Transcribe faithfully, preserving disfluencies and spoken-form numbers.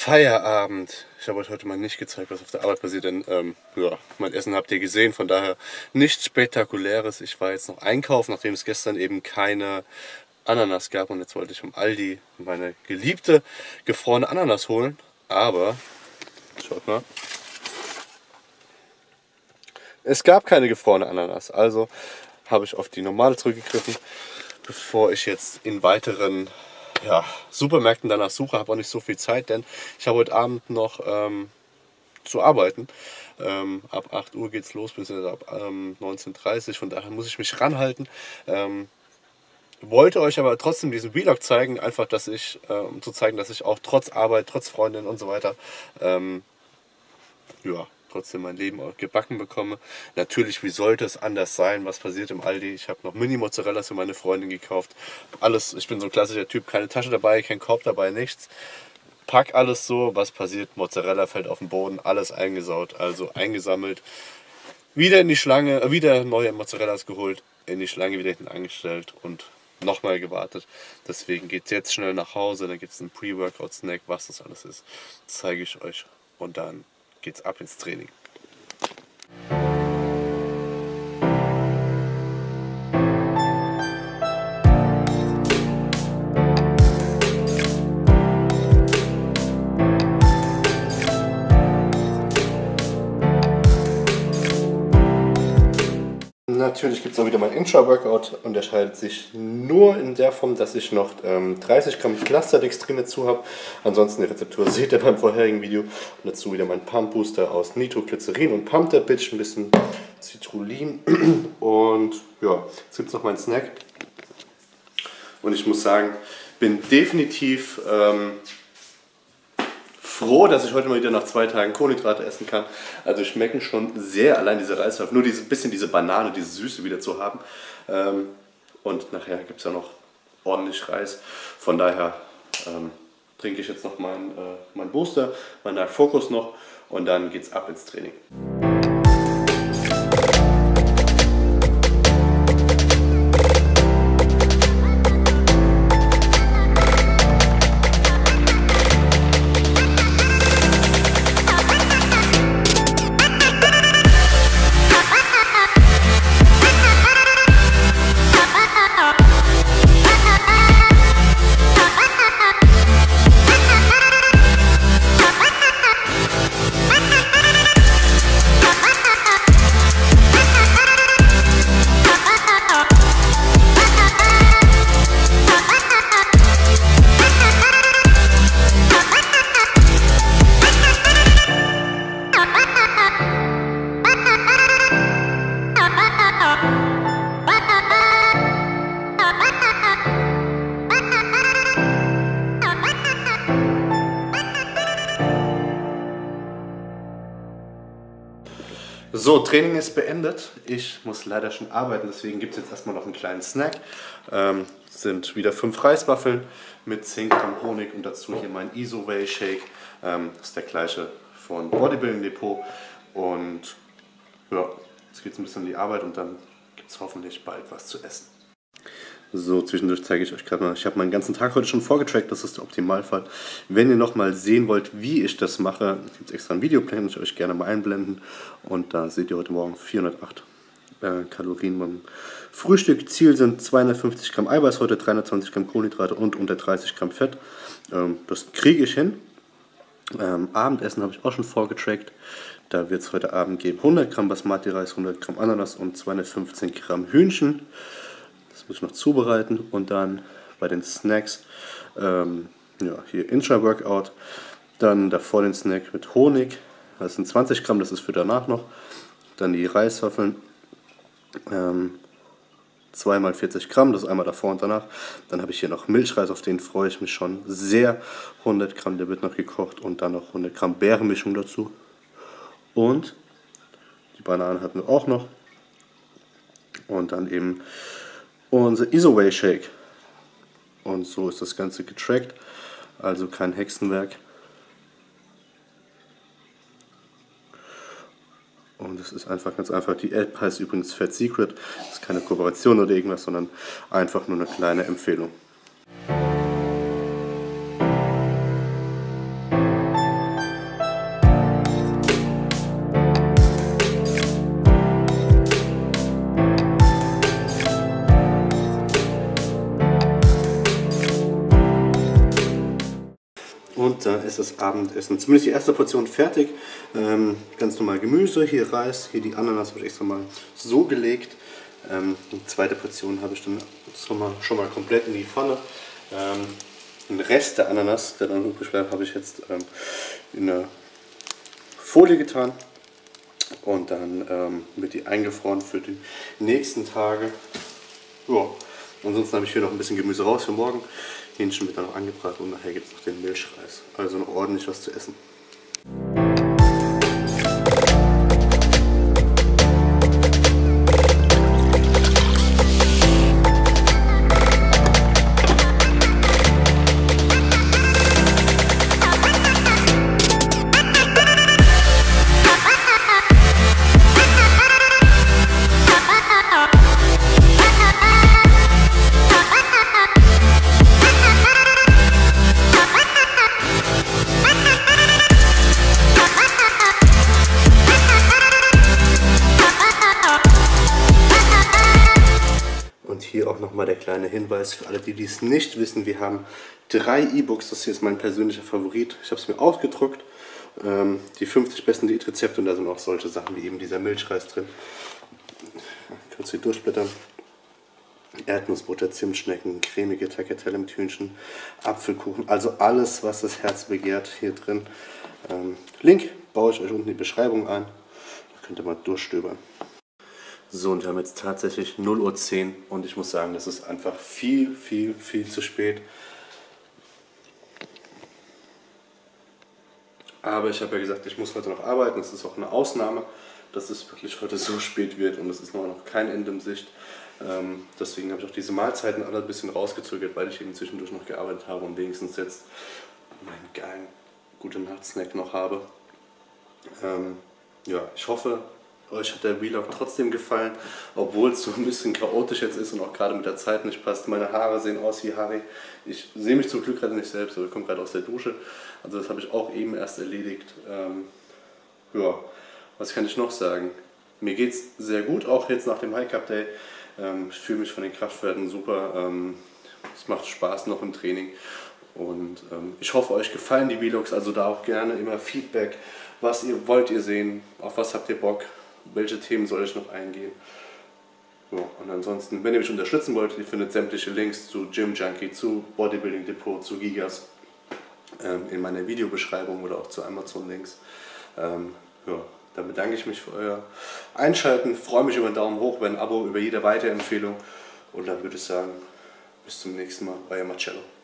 Feierabend. Ich habe euch heute mal nicht gezeigt, was auf der Arbeit passiert, denn ähm, ja, mein Essen habt ihr gesehen, von daher nichts Spektakuläres. Ich war jetzt noch einkaufen, nachdem es gestern eben keine Ananas gab und jetzt wollte ich vom Aldi meine geliebte gefrorene Ananas holen, aber schaut mal, es gab keine gefrorene Ananas, also habe ich auf die normale zurückgegriffen, bevor ich jetzt in weiteren ja, Supermärkten danach suche. Habe auch nicht so viel Zeit, denn ich habe heute Abend noch ähm, zu arbeiten. Ähm, ab acht Uhr geht es los, bis ab ähm, neunzehn Uhr dreißig, von daher muss ich mich ranhalten. Ähm, wollte euch aber trotzdem diesen Vlog zeigen, einfach, dass ich, äh, um zu zeigen, dass ich auch trotz Arbeit, trotz Freundin und so weiter, ähm, ja, trotzdem mein Leben auch gebacken bekomme. Natürlich, wie sollte es anders sein? Was passiert im Aldi? Ich habe noch Mini-Mozzarellas für meine Freundin gekauft. Alles, ich bin so ein klassischer Typ, keine Tasche dabei, kein Korb dabei, nichts. Pack alles so, was passiert? Mozzarella fällt auf den Boden, alles eingesaut, also eingesammelt. Wieder in die Schlange, äh, wieder neue Mozzarellas geholt, in die Schlange wieder hinten angestellt und nochmal gewartet. Deswegen geht es jetzt schnell nach Hause, dann gibt es einen Pre-Workout-Snack, was das alles ist, zeige ich euch und dann geht's ab ins Training. Natürlich gibt es auch wieder mein Intra-Workout, unterscheidet sich nur in der Form, dass ich noch ähm, dreißig Gramm Clusterdextrin dazu habe. Ansonsten die Rezeptur seht ihr beim vorherigen Video. Und dazu wieder mein Pump Booster aus Nitroglycerin und Pump That Bitch, ein bisschen Citrullin. Und ja, jetzt gibt es noch meinen Snack. Und ich muss sagen, bin definitiv ähm, froh, dass ich heute mal wieder nach zwei Tagen Kohlenhydrate essen kann. Also schmecken schon sehr, allein diese Reiswaffeln, nur dieses bisschen diese Banane, diese Süße wieder zu haben. Ähm, und nachher gibt es ja noch ordentlich Reis. Von daher ähm, trinke ich jetzt noch meinen äh, mein Booster, meinen Night Focus noch und dann geht's ab ins Training. So, Training ist beendet. Ich muss leider schon arbeiten, deswegen gibt es jetzt erstmal noch einen kleinen Snack. Ähm, sind wieder fünf Reiswaffeln mit zehn Gramm Honig und dazu hier mein Isoway Shake. Ähm, das ist der gleiche von Bodybuilding Depot. Und ja, jetzt geht es ein bisschen in die Arbeit und dann gibt es hoffentlich bald was zu essen. So, zwischendurch zeige ich euch gerade mal, ich habe meinen ganzen Tag heute schon vorgetrackt, das ist der Optimalfall. Wenn ihr nochmal sehen wollt, wie ich das mache, gibt es extra ein Video, kann ich euch gerne mal einblenden. Und da seht ihr heute Morgen vierhundertacht äh, Kalorien beim Frühstück. Ziel sind zweihundertfünfzig Gramm Eiweiß heute, dreihundertzwanzig Gramm Kohlenhydrate und unter dreißig Gramm Fett. Ähm, das kriege ich hin. Ähm, Abendessen habe ich auch schon vorgetrackt. Da wird es heute Abend geben hundert Gramm Basmati-Reis, hundert Gramm Ananas und zweihundertfünfzehn Gramm Hühnchen. Das muss ich noch zubereiten und dann bei den Snacks, ähm, ja, hier Intra-Workout, dann davor den Snack mit Honig, das sind zwanzig Gramm, das ist für danach noch, dann die Reiswaffeln, ähm, zwei mal vierzig Gramm, das ist einmal davor und danach, dann habe ich hier noch Milchreis, auf den freue ich mich schon sehr, hundert Gramm, der wird noch gekocht und dann noch hundert Gramm Beerenmischung dazu und die Bananen hatten wir auch noch und dann eben unser Isoway Shake. Und so ist das Ganze getrackt, also kein Hexenwerk. Und es ist einfach ganz einfach. Die App heißt übrigens Fat Secret. Das ist keine Kooperation oder irgendwas, sondern einfach nur eine kleine Empfehlung. Und da ist das Abendessen, zumindest die erste Portion fertig. Ähm, ganz normal Gemüse, hier Reis, hier die Ananas habe ich extra mal so gelegt. Ähm, die zweite Portion habe ich dann schon mal, schon mal komplett in die Pfanne. Ähm, den Rest der Ananas, der dann übrig bleibt, habe ich jetzt ähm, in eine Folie getan. Und dann ähm, wird die eingefroren für die nächsten Tage. Ja. Ansonsten habe ich hier noch ein bisschen Gemüse raus für morgen. Hähnchen wird dann noch angebraten und nachher gibt es noch den Milchreis. Also noch ordentlich was zu essen. Hier auch nochmal der kleine Hinweis für alle, die dies nicht wissen. Wir haben drei E-Books. Das hier ist mein persönlicher Favorit. Ich habe es mir ausgedruckt. Ähm, die fünfzig besten Diätrezepte, und da sind auch solche Sachen wie eben dieser Milchreis drin. Kurz hier durchblättern. Erdnussbutter, Zimtschnecken, cremige Tagliatelle mit Hühnchen, Apfelkuchen. Also alles, was das Herz begehrt, hier drin. Ähm, Link baue ich euch unten in die Beschreibung ein. Da könnt ihr mal durchstöbern. So, und wir haben jetzt tatsächlich null Uhr zehn und ich muss sagen, das ist einfach viel, viel, viel zu spät. Aber ich habe ja gesagt, ich muss heute noch arbeiten. Das ist auch eine Ausnahme, dass es wirklich heute so spät wird und es ist noch kein Ende in Sicht. Ähm, deswegen habe ich auch diese Mahlzeiten alle ein bisschen rausgezögert, weil ich eben zwischendurch noch gearbeitet habe und wenigstens jetzt meinen geilen guten Nachtsnack noch habe. Ähm, ja, ich hoffe, euch hat der Vlog trotzdem gefallen, obwohl es so ein bisschen chaotisch jetzt ist und auch gerade mit der Zeit nicht passt. Meine Haare sehen aus wie Harry. Ich sehe mich zum Glück gerade nicht selbst, aber ich komme gerade aus der Dusche. Also das habe ich auch eben erst erledigt. Ähm, ja, was kann ich noch sagen? Mir geht es sehr gut, auch jetzt nach dem High Cup Day. Ähm, ich fühle mich von den Kraftwerten super. Ähm, es macht Spaß noch im Training. Und ähm, ich hoffe, euch gefallen die Vlogs, also da auch gerne immer Feedback. Was ihr wollt ihr sehen, auf was habt ihr Bock? Welche Themen soll ich noch eingehen? Ja, und ansonsten, wenn ihr mich unterstützen wollt, ihr findet sämtliche Links zu Gym Junkie, zu Bodybuilding Depot, zu Gigas ähm, in meiner Videobeschreibung oder auch zu Amazon-Links. Ähm, ja, dann bedanke ich mich für euer Einschalten, freue mich über einen Daumen hoch, über ein Abo, über jede Weiterempfehlung und dann würde ich sagen, bis zum nächsten Mal, euer Marcello.